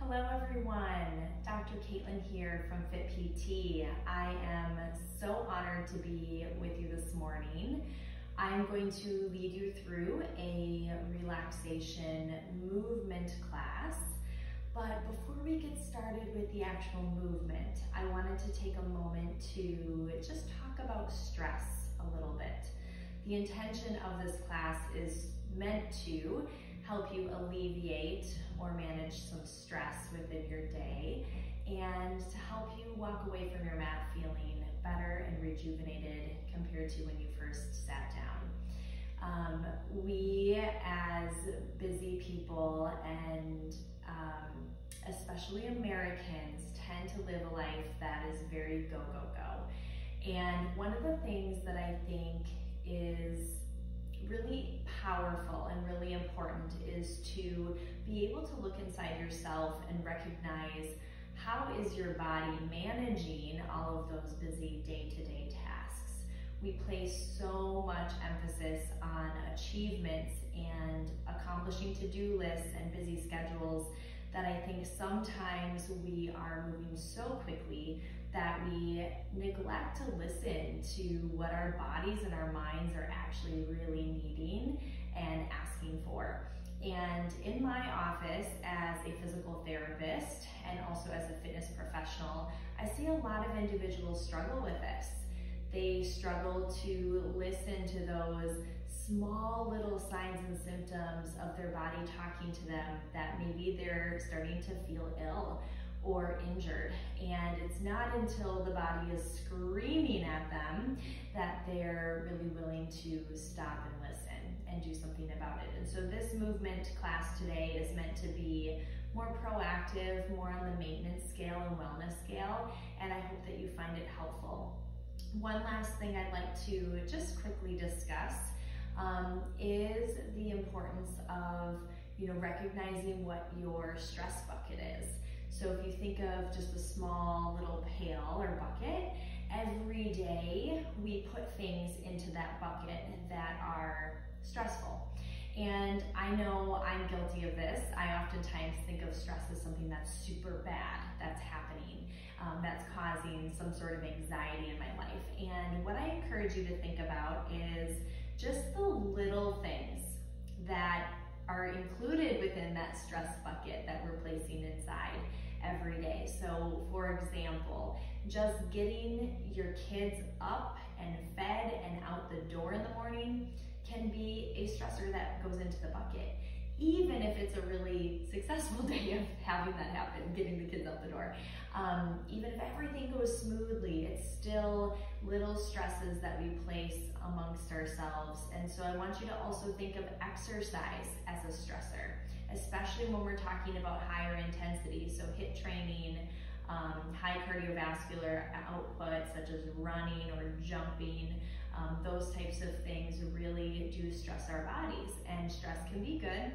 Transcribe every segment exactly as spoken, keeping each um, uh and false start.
Hello everyone, Doctor Kaitlin here from Fit P T. I am so honored to be with you this morning. I'm going to lead you through a relaxation movement class. But before we get started with the actual movement, I wanted to take a moment to just talk about stress a little bit. The intention of this class is meant to help you alleviate or manage some stress within your day and to help you walk away from your mat feeling better and rejuvenated compared to when you first sat down. Um, we as busy people and um, especially Americans tend to live a life that is very go, go, go. And one of the things that I think is really powerful and really important is to be able to look inside yourself and recognize how is your body managing all of those busy day-to-day tasks. We place so much emphasis on achievements and accomplishing to-do lists and busy schedules that I think sometimes we are moving so quickly that we neglect to listen to what our bodies and our minds are actually really needing and asking for. And in my office as a physical therapist and also as a fitness professional, I see a lot of individuals struggle with this. They struggle to listen to those small little signs and symptoms of their body talking to them that maybe they're starting to feel ill or injured. And it's not until the body is screaming at them that they're really willing to stop and listen and do something about it. And so this movement class today is meant to be more proactive, more on the maintenance scale and wellness scale, and I hope that you find it helpful. One last thing I'd like to just quickly discuss um, is the importance of you know, recognizing what your stress bucket is. So if you think of just a small little pail or bucket, every day we put things into that bucket that are stressful. And I know I'm guilty of this. I oftentimes think of stress as something that's super bad that's happening, um, that's causing some sort of anxiety in my life. And what I encourage you to think about is just the little things that are included within that stress bucket that we're placing inside every day. So for example, just getting your kids up and fed and out the door in the morning can be a stressor that goes into the bucket. Even if it's a really successful day of having that happen, getting the kids out the door. Um, even if everything goes smoothly, it's still little stresses that we place amongst ourselves. And so I want you to also think of exercise as a stressor, especially when we're talking about higher intensity, so HIIT training, um, high cardiovascular output such as running or jumping. Um, those types of things really do stress our bodies, and stress can be good.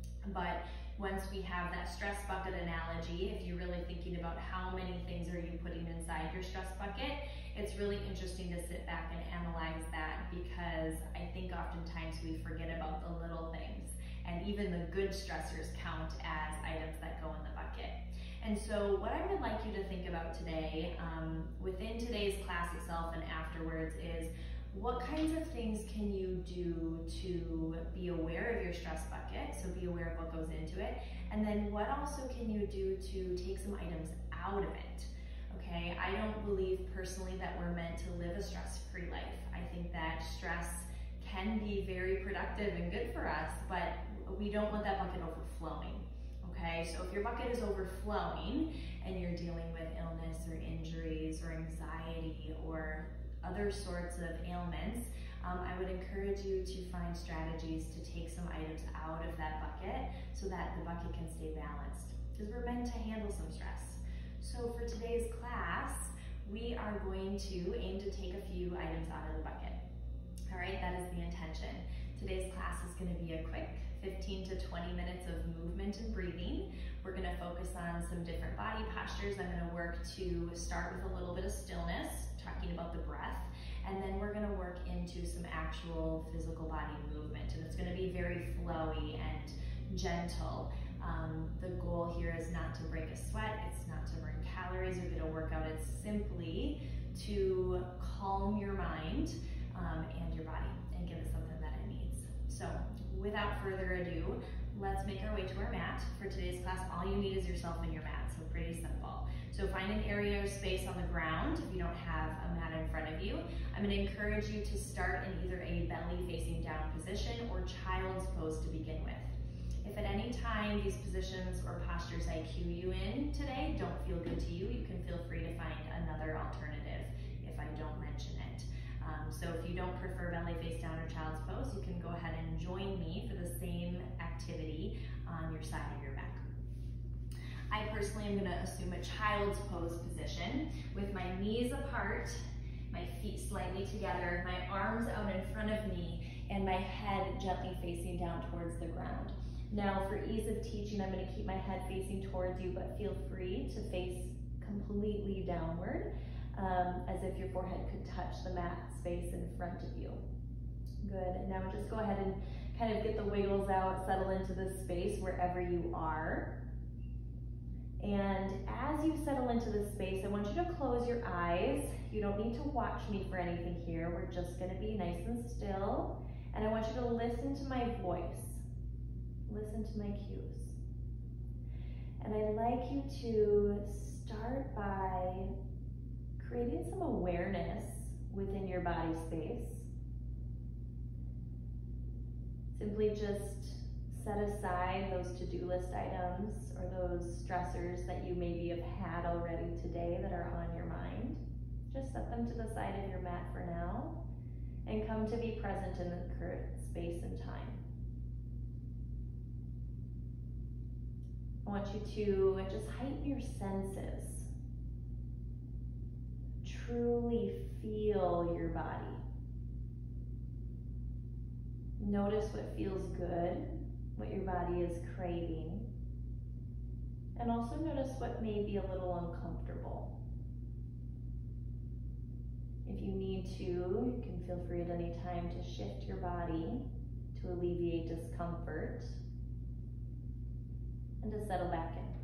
But once we have that stress bucket analogy, if you're really thinking about how many things are you putting inside your stress bucket, it's really interesting to sit back and analyze that, because I think oftentimes we forget about the little things, and even the good stressors count as items that go in the bucket. And so what I would like you to think about today, um, within today's class itself and afterwards, is what kinds of things can you do to be aware of your stress bucket, so be aware of what goes into it, and then what also can you do to take some items out of it, okay? I don't believe personally that we're meant to live a stress-free life. I think that stress can be very productive and good for us, but we don't want that bucket overflowing, okay? So if your bucket is overflowing and you're dealing with illness or injuries or anxiety or other sorts of ailments, um, I would encourage you to find strategies to take some items out of that bucket so that the bucket can stay balanced, because we're meant to handle some stress. So for today's class, we are going to aim to take a few items out of the bucket. All right, that is the intention. Today's class is going to be a quick fifteen to twenty minutes of movement and breathing. We're going to focus on some different body postures. I'm going to work to start with a little bit of stillness, talking about the breath, and then we're going to work into some actual physical body movement, and it's going to be very flowy and gentle. Um, the goal here is not to break a sweat, it's not to burn calories or get a workout, it's simply to calm your mind um, and your body and give it something that it needs. So without further ado, let's make our way to our mat. For today's class, all you need is yourself and your mat, so pretty simple. So find an area or space on the ground if you don't have a mat in front of you. I'm going to encourage you to start in either a belly facing down position or child's pose to begin with. If at any time these positions or postures I cue you in today don't feel good to you, you can feel free to find another alternative if I don't mention it. Um, so if you don't prefer belly face down or child's pose, you can go ahead and join me for the same activity on your side of your back. I personally am going to assume a child's pose position with my knees apart, my feet slightly together, my arms out in front of me, and my head gently facing down towards the ground. Now, for ease of teaching, I'm going to keep my head facing towards you, but feel free to face completely downward, um, as if your forehead could touch the mat space in front of you. Good. And now just go ahead and kind of get the wiggles out, settle into this space wherever you are. And as you settle into this space, I want you to close your eyes. You don't need to watch me for anything here. We're just going to be nice and still. And I want you to listen to my voice. Listen to my cues. And I'd like you to start by creating some awareness within your body space. Simply just set aside those to-do list items or those stressors that you maybe have had already today that are on your mind. Just set them to the side of your mat for now and come to be present in the current space and time. I want you to just heighten your senses. Truly feel your body. Notice what feels good, what your body is craving, and also notice what may be a little uncomfortable. If you need to, you can feel free at any time to shift your body to alleviate discomfort and to settle back in.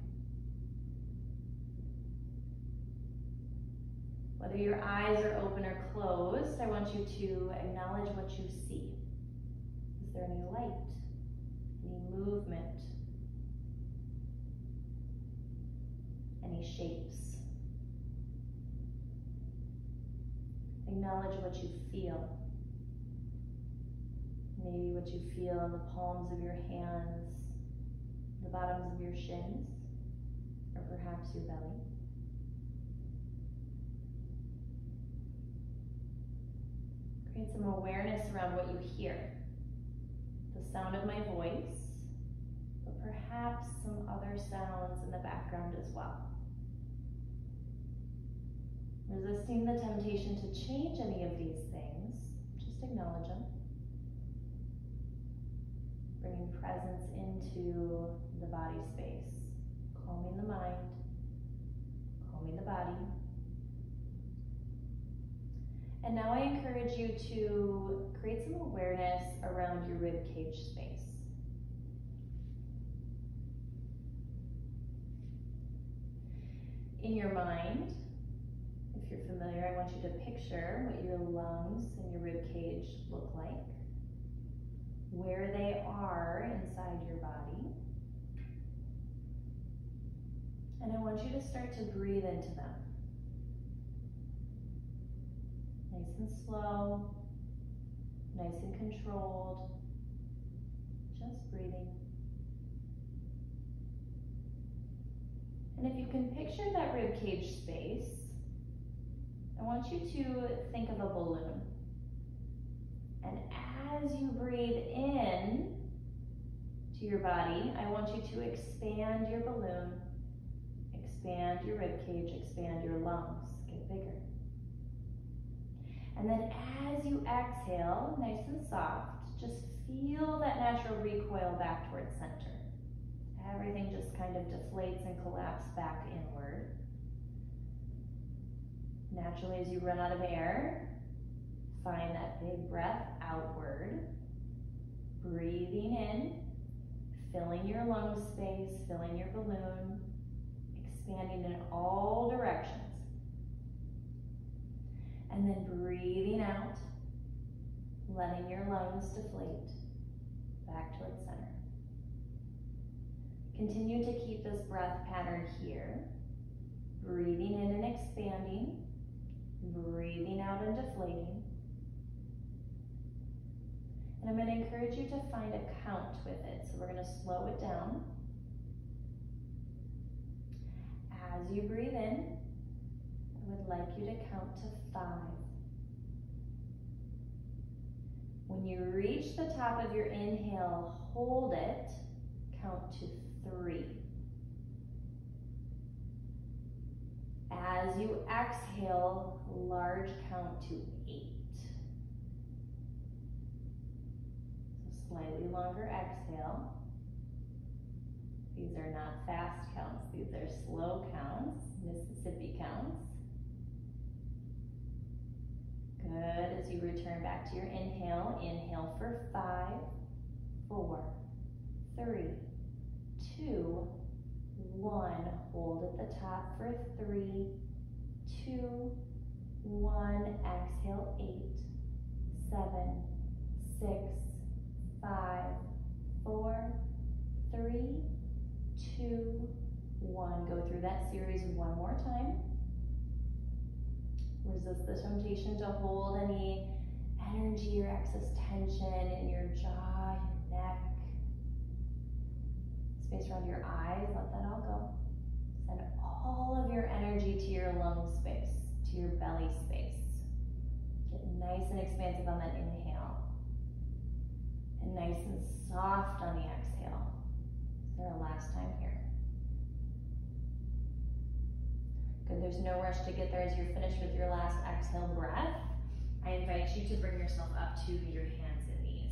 Whether your eyes are open or closed, I want you to acknowledge what you see. Is there any light? Any movement? Any shapes? Acknowledge what you feel. Maybe what you feel in the palms of your hands, the bottoms of your shins, or perhaps your belly. Create some awareness around what you hear. The sound of my voice, but perhaps some other sounds in the background as well. Resisting the temptation to change any of these things, just acknowledge them. Bringing presence into the body space, calming the mind, calming the body. And now I encourage you to create some awareness around your rib cage space. In your mind, if you're familiar, I want you to picture what your lungs and your rib cage look like, where they are inside your body. And I want you to start to breathe into them. Nice and slow, nice and controlled, just breathing. And if you can picture that rib cage space, I want you to think of a balloon. And as you breathe in to your body, I want you to expand your balloon, expand your rib cage, expand your lungs, get bigger. And then as you exhale, nice and soft, just feel that natural recoil back towards center. Everything just kind of deflates and collapses back inward. Naturally, as you run out of air, find that big breath outward. Breathing in, filling your lung space, filling your balloon, expanding in all directions. And then breathing out, letting your lungs deflate back towards center. Continue to keep this breath pattern here. Breathing in and expanding, breathing out and deflating. And I'm going to encourage you to find a count with it. So we're going to slow it down. As you breathe in, I would like you to count to five. When you reach the top of your inhale, hold it, count to three. As you exhale, large count to eight. So slightly longer exhale. These are not fast counts, these are slow counts, Mississippi counts. Good, as you return back to your inhale, inhale for five, four, three, two, one. Hold at the top for three, two, one. Exhale, eight, seven, six, five, four, three, two, one. Go through that series one more time. Resist the temptation to hold any energy or excess tension in your jaw, your neck, space around your eyes. Let that all go. Send all of your energy to your lung space, to your belly space. Get nice and expansive on that inhale, and nice and soft on the exhale. This is our last time here. Good, there's no rush to get there. As you're finished with your last exhale breath, I invite you to bring yourself up to your hands and knees.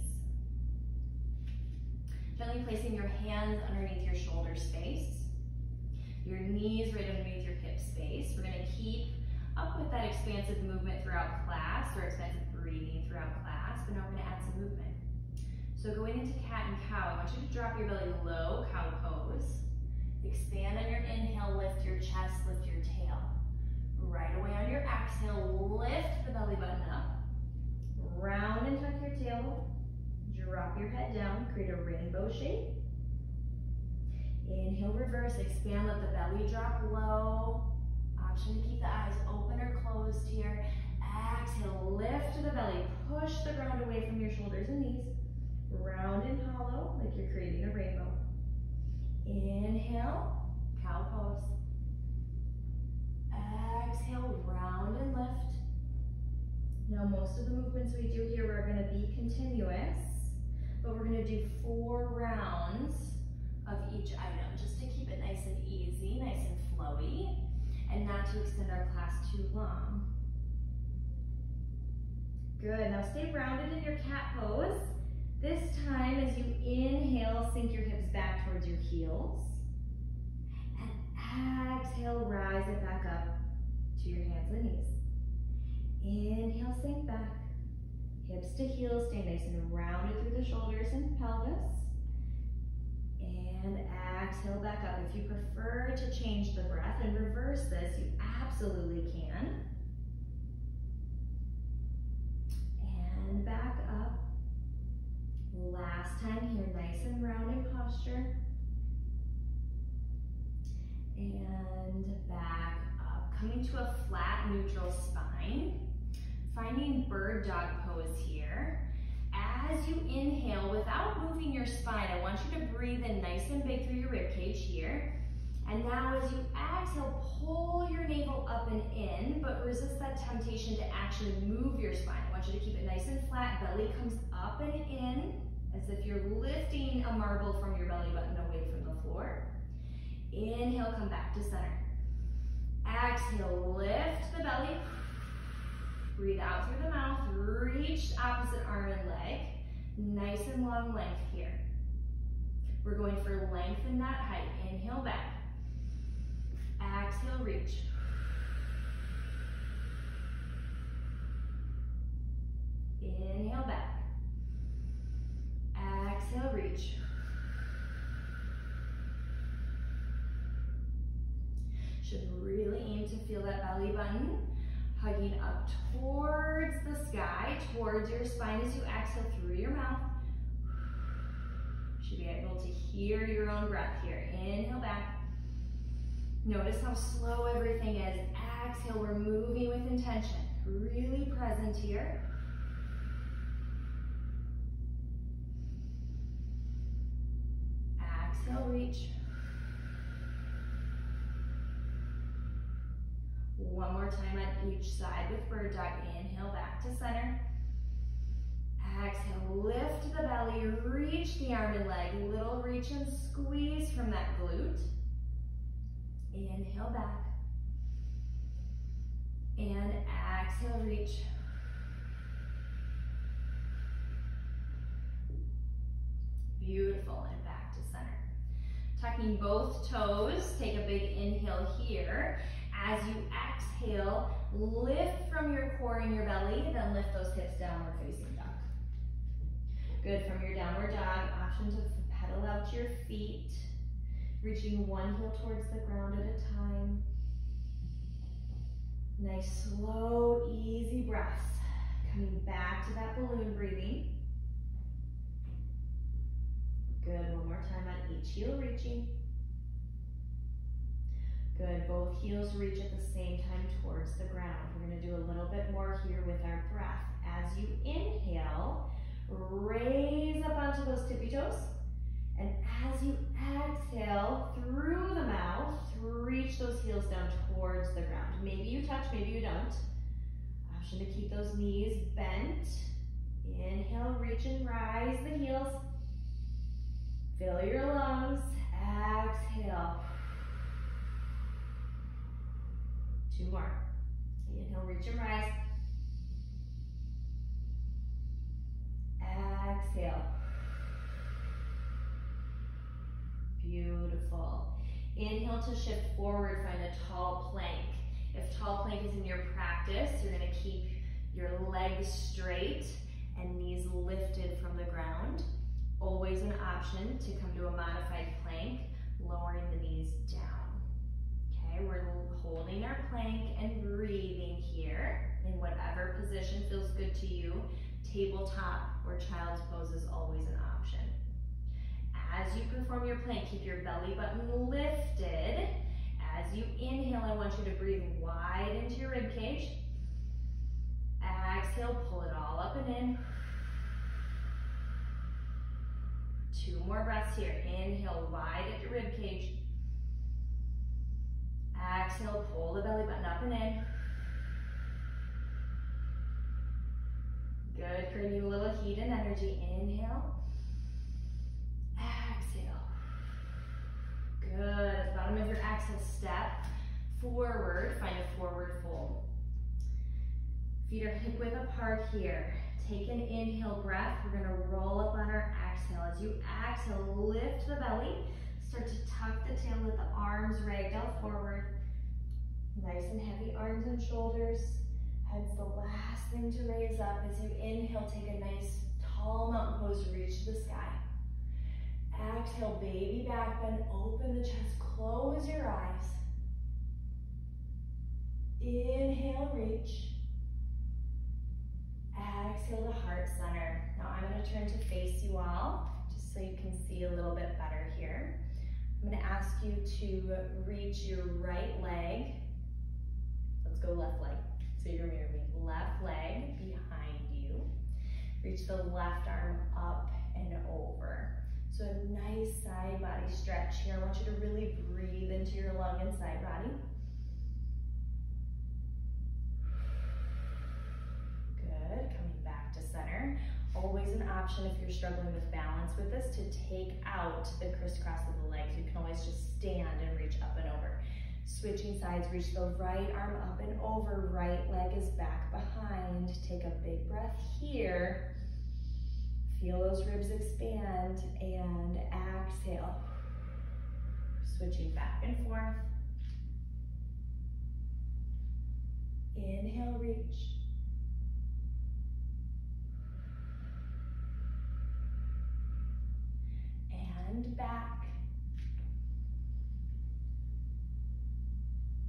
Gently placing your hands underneath your shoulder space, your knees right underneath your hip space. We're gonna keep up with that expansive movement throughout class, or expansive breathing throughout class, but now we're gonna add some movement. So going into cat and cow, I want you to drop your belly low, cow pose. Expand on your inhale, lift your chest, lift your tail. Right away on your exhale, lift the belly button up. Round and tuck your tail. Drop your head down, create a rainbow shape. Inhale, reverse, expand, let the belly drop low. Option to keep the eyes open or closed here. Exhale, lift the belly, push the ground away from your shoulders and knees. Round and hollow, like you're creating a rainbow. Inhale, cow pose. Exhale, round and lift. Now most of the movements we do here are going to be continuous, but we're going to do four rounds of each item, just to keep it nice and easy, nice and flowy, and not to extend our class too long. Good, now stay rounded in your cat pose. This time, as you inhale, sink your hips back towards your heels. And exhale, rise it back up to your hands and knees. Inhale, sink back. Hips to heels, stay nice and rounded through the shoulders and pelvis. And exhale back up. If you prefer to change the breath and reverse this, you absolutely can. And back up. Last time here, nice and round in posture. And back up. Coming to a flat, neutral spine. Finding bird dog pose here. As you inhale, without moving your spine, I want you to breathe in nice and big through your rib cage here. And now as you exhale, pull your navel up and in, but resist that temptation to actually move your spine. I want you to keep it nice and flat. Belly comes up and in, as if you're lifting a marble from your belly button away from the floor. Inhale, come back to center. Exhale, lift the belly. Breathe out through the mouth, reach opposite arm and leg. Nice and long length here. We're going for length in that height. Inhale back. Exhale, reach. Inhale back. Exhale, reach. Should really aim to feel that belly button hugging up towards the sky, towards your spine as you exhale through your mouth. Should be able to hear your own breath here. Inhale back. Notice how slow everything is. Exhale, we're moving with intention. Really present here. Exhale, reach. One more time on each side with bird dog. Inhale back to center. Exhale, lift the belly, reach the arm and leg. Little reach and squeeze from that glute. Inhale back. And exhale, reach. Beautiful, and back to center. Tucking both toes, take a big inhale here. As you exhale, lift from your core and your belly, then lift those hips downward facing dog. Good, from your downward dog, option to pedal out your feet, reaching one heel towards the ground at a time. Nice, slow, easy breaths. Coming back to that balloon breathing. Good, one more time on each heel reaching. Good, both heels reach at the same time towards the ground. We're gonna do a little bit more here with our breath. As you inhale, raise up onto those tippy toes. And as you exhale through the mouth, reach those heels down towards the ground. Maybe you touch, maybe you don't. Option to keep those knees bent. Inhale, reach and rise the heels. Fill your lungs. Exhale. Two more. Inhale, reach and rise. Exhale. Beautiful. Inhale to shift forward, find a tall plank. If tall plank is in your practice, you're gonna keep your legs straight and knees lifted from the ground. Always an option to come to a modified plank, lowering the knees down. Okay, we're holding our plank and breathing here in whatever position feels good to you. Tabletop or child's pose is always an option. As you perform your plank, keep your belly button lifted. As you inhale, I want you to breathe wide into your rib cage. Exhale, pull it all up and in. Two more breaths here. Inhale, wide at your rib cage. Exhale, pull the belly button up and in. Good, creating a little heat and energy. Inhale. Exhale. Good, at the bottom of your exhale, step forward, find a forward fold. Feet are hip width apart here. Take an inhale breath. We're gonna roll up on our exhale. As you exhale, lift the belly. Start to tuck the tail, let the arms ragdoll forward. Nice and heavy arms and shoulders. Head's the last thing to raise up. As you inhale, take a nice tall mountain pose, reach to the sky. Exhale, baby back bend, open the chest, close your eyes. Inhale, reach. Exhale to heart center. Now I'm going to turn to face you all, just so you can see a little bit better here. I'm going to ask you to reach your right leg. Let's go left leg. So you're mirroring me. Left leg behind you. Reach the left arm up and over. So a nice side body stretch here. I want you to really breathe into your lung and side body. Good, coming back to center. Always an option if you're struggling with balance with this to take out the crisscross of the legs. You can always just stand and reach up and over. Switching sides, reach the right arm up and over. Right leg is back behind. Take a big breath here. Feel those ribs expand and exhale. Switching back and forth. Inhale, reach. And back.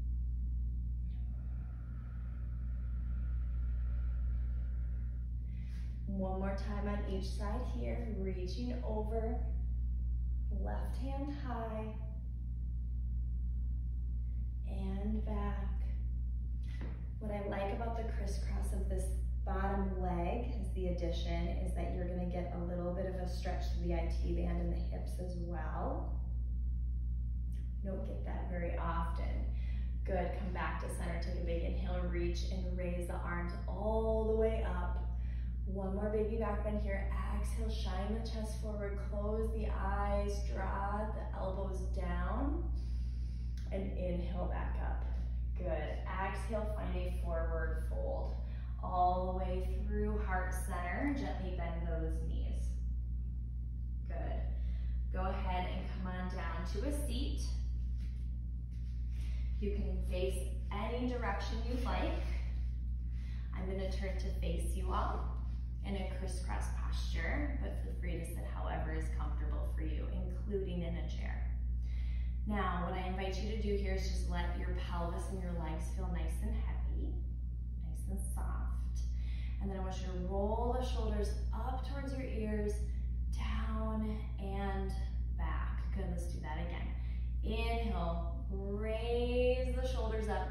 One more time on each side here, reaching over, left hand high, and back. What I like about the crisscross of this bottom leg as the addition is that you're gonna get a little bit of a stretch to the I T band and the hips as well. You don't get that very often. Good, come back to center, take a big inhale, reach and raise the arms all the way up. One more baby back bend here. Exhale, shine the chest forward, close the eyes, draw the elbows down, and inhale back up. Good, exhale, find a forward fold. All the way through heart center, gently bend those knees. Good, go ahead and come on down to a seat. You can face any direction you like. I'm gonna turn to face you all in a crisscross posture, but feel free to sit however is comfortable for you, including in a chair. Now, what I invite you to do here is just let your pelvis and your legs feel nice and heavy, nice and soft. And then I want you to roll the shoulders up towards your ears, down and back. Good, let's do that again. Inhale, raise the shoulders up.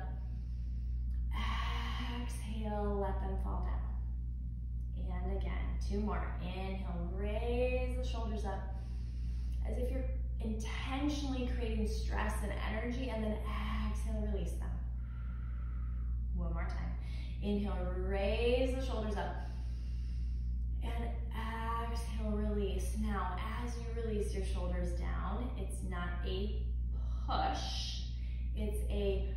Exhale, let them fall down. And again, two more. Inhale, raise the shoulders up as if you're intentionally creating stress and energy, and then exhale, release them. One more time. Inhale, raise the shoulders up, and exhale, release. Now, as you release your shoulders down, it's not a push, it's a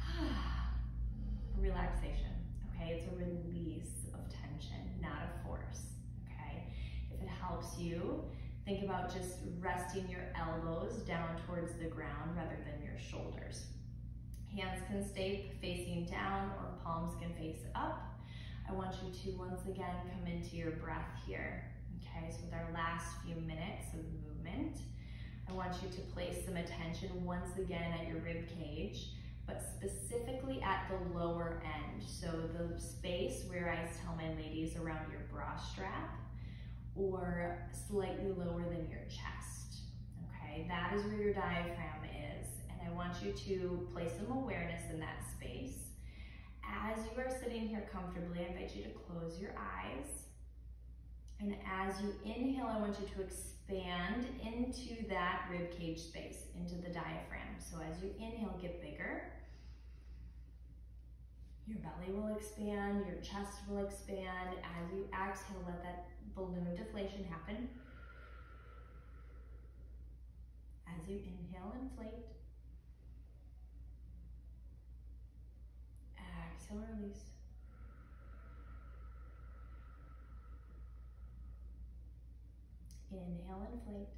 relaxation, okay? It's a release of tension, not a force, okay? If it helps you, think about just resting your elbows down towards the ground rather than your shoulders. Hands can stay facing down or palms can face up. I want you to once again come into your breath here, okay? So with our last few minutes of movement, I want you to place some attention once again at your rib cage, but specifically at the lower end. So the space where I tell my ladies around your bra strap, or slightly lower than your chest, okay? That is where your diaphragm is, and I want you to place some awareness in that space. As you are sitting here comfortably, I invite you to close your eyes, and as you inhale, I want you to expand into that rib cage space, into the diaphragm. So as you inhale, get bigger. Your belly will expand, your chest will expand. As you exhale, let that balloon deflation happen. As you inhale, inflate. Exhale, release. Inhale, inflate.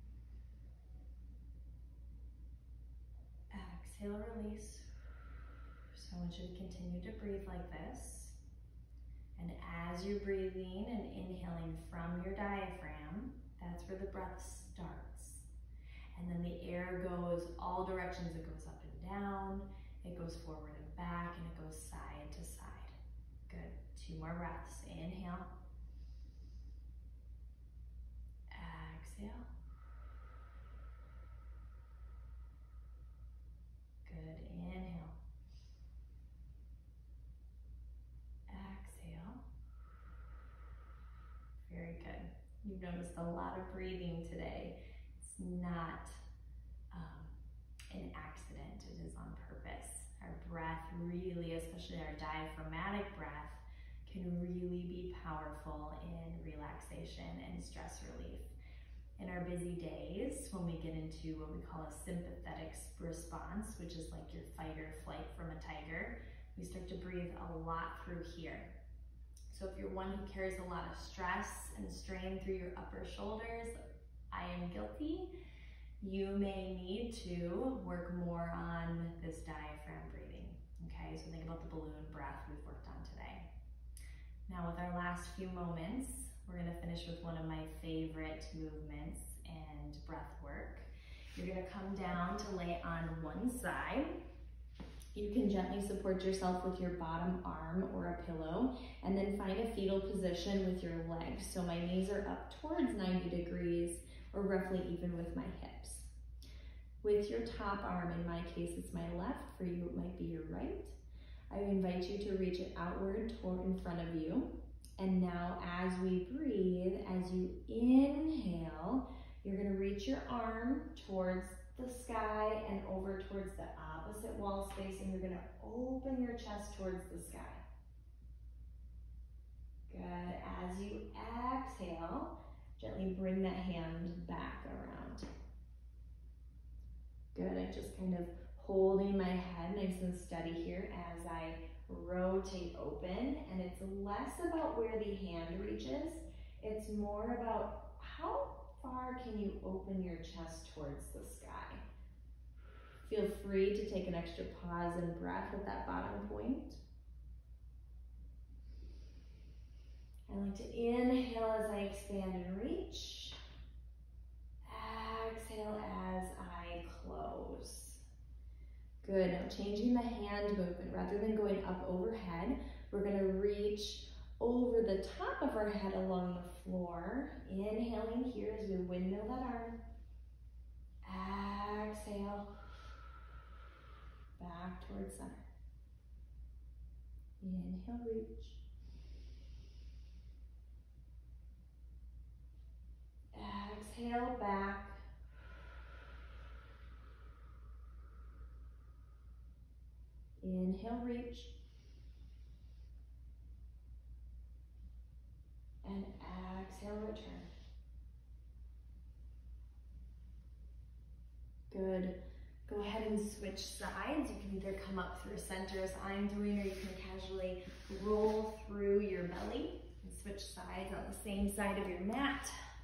Exhale, release. So I want you to continue to breathe like this. And as you're breathing and inhaling from your diaphragm, that's where the breath starts. And then the air goes all directions. It goes up and down, it goes forward and back, and it goes side to side. Good. Two more breaths. Inhale. Exhale. Good. Inhale. Exhale. Very good. You've noticed a lot of breathing today. It's not um, an accident, it is on purpose. Our breath really, especially our diaphragmatic breath, can really be powerful in relaxation and stress relief. In our busy days, when we get into what we call a sympathetic response, which is like your fight or flight from a tiger, we start to breathe a lot through here. So if you're one who carries a lot of stress and strain through your upper shoulders, I am guilty. You may need to work more on this diaphragm breathing, okay? So think about the balloon breath we've worked on today. Now with our last few moments, we're gonna finish with one of my favorite movements and breath work. You're gonna come down to lay on one side, You can gently support yourself with your bottom arm or a pillow, and then find a fetal position with your legs. So my knees are up towards ninety degrees, or roughly even with my hips. With your top arm, in my case it's my left, for you it might be your right. I invite you to reach it outward toward in front of you. And now as we breathe, as you inhale, you're gonna reach your arm towards the sky and over towards the opposite wall space, and you're gonna open your chest towards the sky. Good. As you exhale, gently bring that hand back around. Good. I'm just kind of holding my head nice and steady here as I rotate open, and it's less about where the hand reaches, it's more about how far can you open your chest towards the sky. Feel free to take an extra pause and breath at that bottom point. I like to inhale as I expand and reach. Exhale as I close. Good. Now changing the hand movement. Rather than going up overhead, we're going to reach over the top of our head along the floor. Inhaling here as we windmill that arm. Exhale. Back towards center. Inhale, reach. Exhale, back. Inhale, reach. And exhale, return. Good. Go ahead and switch sides. You can either come up through center as I'm doing, or you can casually roll through your belly and switch sides on the same side of your mat.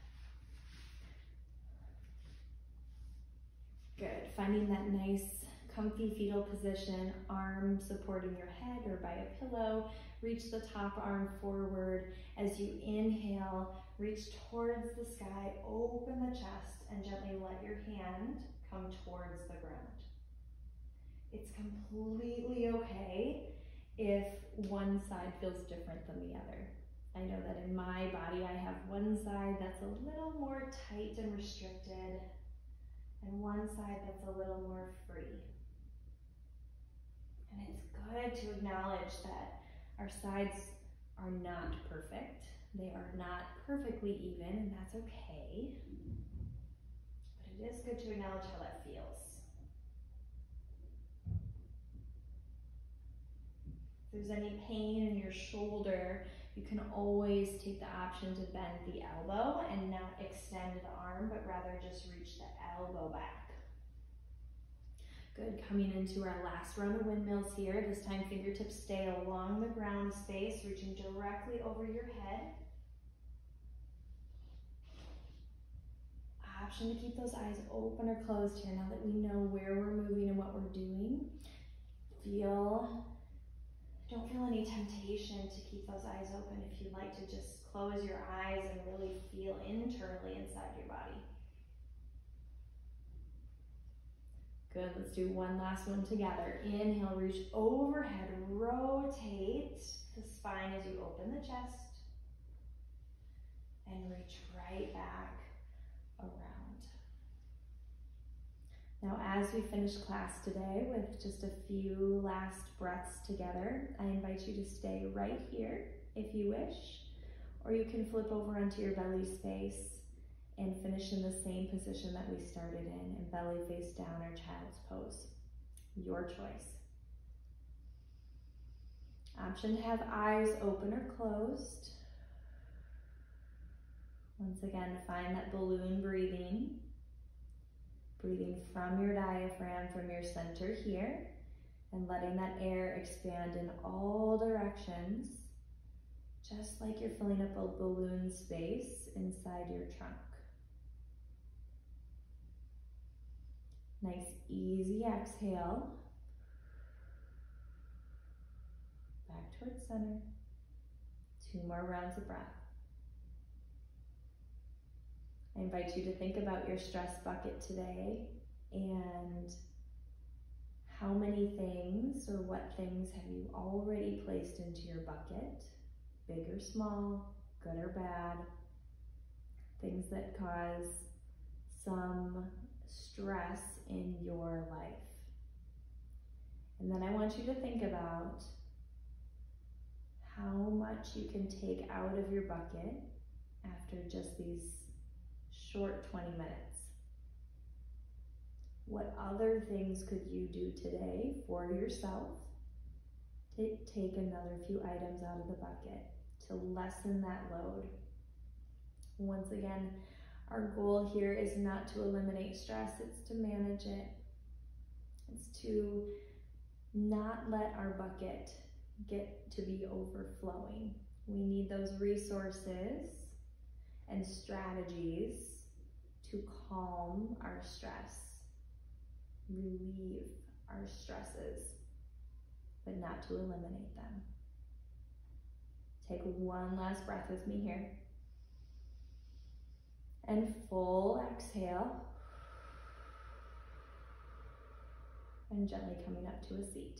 Good. Finding that nice comfy fetal position, arm supporting your head or by a pillow. Reach the top arm forward. As you inhale, reach towards the sky, open the chest, and gently let your hand come towards the ground. It's completely okay if one side feels different than the other. I know that in my body, I have one side that's a little more tight and restricted, and one side that's a little more free. And it's good to acknowledge that our sides are not perfect. They are not perfectly even, and that's okay. But it is good to acknowledge how that feels. If there's any pain in your shoulder, you can always take the option to bend the elbow and not extend the arm, but rather just reach the elbow back. Good, coming into our last round of windmills here. This time fingertips stay along the ground space, reaching directly over your head. Option to keep those eyes open or closed here now that we know where we're moving and what we're doing. Feel, don't feel any temptation to keep those eyes open. If you'd like to just close your eyes and really feel internally inside your body. Good, let's do one last one together. Inhale, reach overhead, rotate the spine as you open the chest, and reach right back around. Now, as we finish class today with just a few last breaths together, I invite you to stay right here if you wish, or you can flip over onto your belly space and finish in the same position that we started in, and belly face down or child's pose. Your choice. Option to have eyes open or closed. Once again, find that balloon breathing. Breathing from your diaphragm, from your center here, and letting that air expand in all directions, just like you're filling up a balloon space inside your trunk. Nice, easy exhale. Back towards center. Two more rounds of breath. I invite you to think about your stress bucket today and How many things or what things have you already placed into your bucket? Big or small, good or bad, things that cause some stress in your life. And then I want you to think about how much you can take out of your bucket after just these short twenty minutes. What other things could you do today for yourself to take another few items out of the bucket to lessen that load? Once again, our goal here is not to eliminate stress, it's to manage it. It's to not let our bucket get to be overflowing. We need those resources and strategies to calm our stress, relieve our stresses, but not to eliminate them. Take one last breath with me here. And full exhale. And gently coming up to a seat.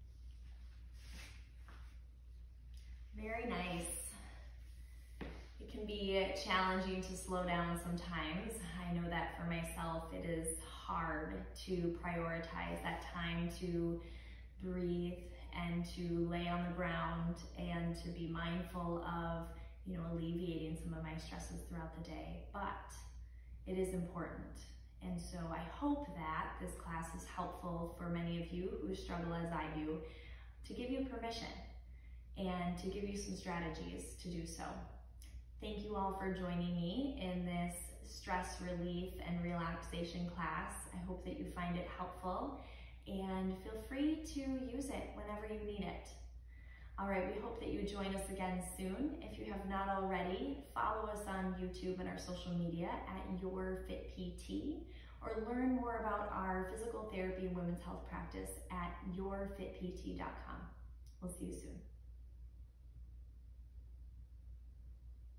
Very nice. It can be challenging to slow down sometimes. I know that for myself, it is hard to prioritize that time to breathe and to lay on the ground and to be mindful of, you know, alleviating some of my stresses throughout the day, but it is important. And so I hope that this class is helpful for many of you who struggle as I do, to give you permission and to give you some strategies to do so. Thank you all for joining me in this stress relief and relaxation class. I hope that you find it helpful and feel free to use it whenever you need it. All right, we hope that you join us again soon. If you have not already, follow us on YouTube and our social media at Your Fit P T, or learn more about our physical therapy and women's health practice at your fit p t dot com. We'll see you soon.